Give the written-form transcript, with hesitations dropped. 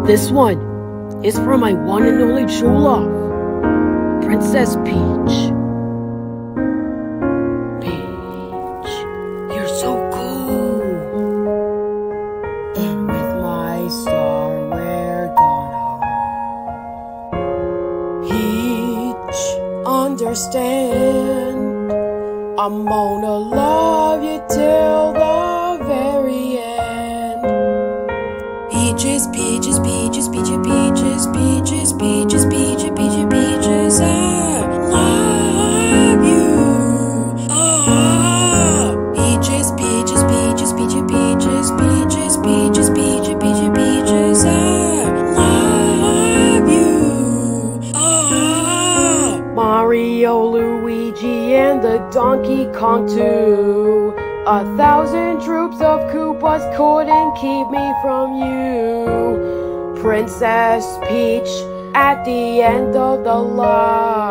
This one is for my one and only true love, Princess Peach. Peach, you're so cool. And with my star we're gonna Peach, understand, I'm gonna love you till the very end. Peaches, peaches, peaches, peaches, peaches, peaches, peaches, peaches, peaches, peaches, I love you. Ah, peaches, peaches, peaches, peaches, peaches, peaches, peaches, peaches, peaches, peaches, I love you. Ah, Mario, Luigi, and the Donkey Kong too. 1,000 troops of Koopas couldn't keep me from you. Princess Peach at the end of the line.